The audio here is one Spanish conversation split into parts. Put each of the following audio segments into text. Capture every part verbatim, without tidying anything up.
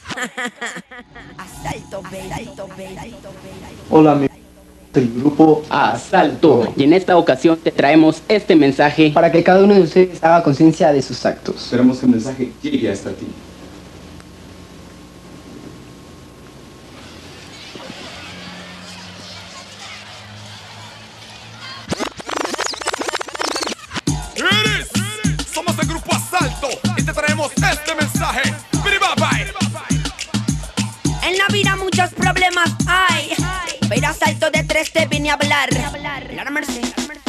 Asalto, baby. Hola, mi del grupo Asalto. Y en esta ocasión te traemos este mensaje para que cada uno de ustedes haga conciencia de sus actos. Esperamos que el mensaje llegue hasta ti. Somos el grupo Asalto y te traemos este mensaje. En la vida muchos problemas hay, pero Asalto de tres te vine a hablar. La merced.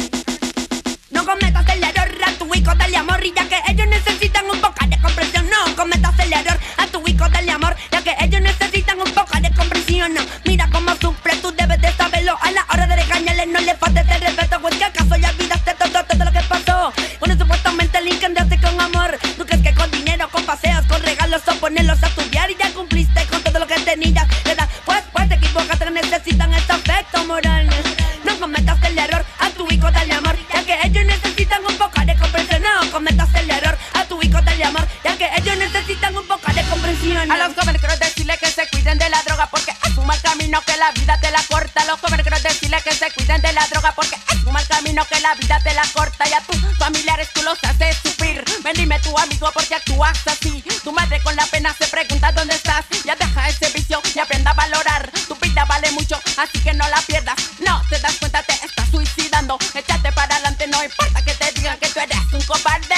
No cometas el error a tu hijo dale amor, y ya que ellos necesitan un poco de comprensión. No cometas el error a tu hijo dale amor, ya que ellos necesitan un poco de comprensión. No, mira cómo sufre, tú debes de saberlo. A la hora de regañarle no le faltes el respeto, pues que acaso ya olvidaste todo, todo lo que pasó. Cuando supuestamente el encantaste con amor, tú crees que con dinero, con paseos, con regalos o ponerlos a estudiar y ya cumpliste con todo lo que tenías. Pues, pues te equivocaste, necesitan este afecto moral. No cometas el error a tu hijo dale amor, ya que ellos necesitan un poco de comprensión. No cometas el error a tu hijo dale amor, ya que ellos necesitan un poco de comprensión. A los jóvenes quiero decirles que se cuiden de la droga, porque es un mal camino que la vida te la corta. A los jóvenes quiero decirles que se cuiden de la droga, porque es un mal camino que la vida te la corta. Y a tus familiares tú los haces sufrir. Ven dime tu amigo porque actúas así. Tu madre con la pena se pregunta dónde estás. Ya deja ese vicio y aprenda a valorar. Tu vida vale mucho, así que no la pierdas. No te das cuenta, te estás suicidando. Échate para adelante, no importa que te digan que tú eres un cobarde.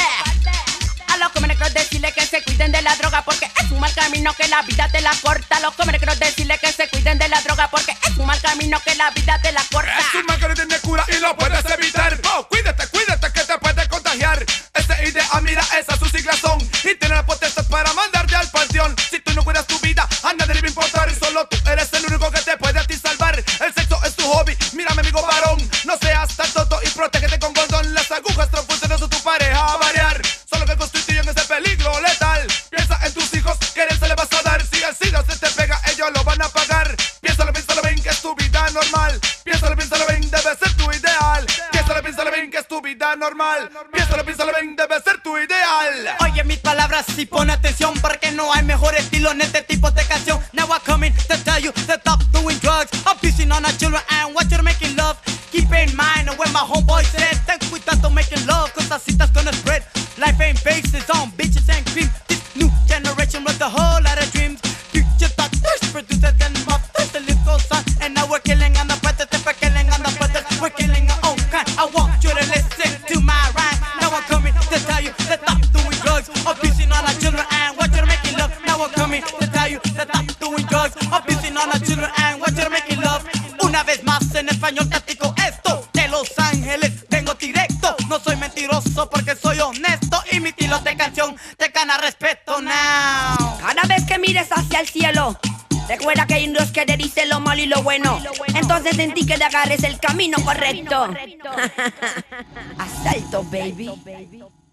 A los jóvenes quiero decirles que se cuiden de la droga, porque es un mal camino que la vida te la corta. A los jóvenes quiero decirles que se cuiden de la droga, porque es un mal camino que la vida te la corta. Es un mal que no tiene cura y lo puedes evitar. Oh, cuídate, cuídate que te puede contagiar. Esa idea, mira, esas sus siglas son, y tiene la potestad para mandarte al panteón. Si tú no cuidas tu vida, a nadie le va a importar, y solo tú eres el único que te puede a ti salvar. El sexo es tu hobby, mírame amigo varón, no seas tan tonto y protégete con condón. Las agujas transfusiones de tu pareja a variar, solo que constituyen ese peligro letal. Piensa en tus hijos, que herencia se le vas a dar. Si el SIDA se te pega, ellos lo van a pagar. Piénsalo, piénsalo bien, que es tu vida normal. Piénsalo, piénsalo bien, debe ser tu ideal. Piénsalo, piénsalo bien, que es tu vida normal. Piénsalo, piénsalo bien, debe ser tu ideal. Oye mis palabras y pon atención, porque no hay mejor estilo en este tipo de canción. Now I come in to tell you to stop doing drugs, abusing on our children and what you're making love. Keep in mind when my homeboy said, ten cuidado making love, cause así estás gonna spread. Life ain't basis on bitches and cream. This new generation with a whole lot of dreams. Future doctors, producers and mothers, the list goes on. And now we're killing on the brothers, we're killing on the brothers, we're killing our own kind. I want you to listen to my rhyme. Now I'm coming to tell you to stop doing drugs, abusing on our children and what you're making love. Now I'm coming to tell you to stop doing drugs, abusing on our children and what you're making love. Una vez más en español táctico esto, de Los Ángeles vengo directo. No soy mentiroso porque soy honesto, y mi estilo de canción te gana respeto now. Cada vez que mires hacia el cielo, recuerda que hay un Dios que te dice lo malo y lo bueno. Entonces en ti que te agarres el camino correcto. Asalto, baby.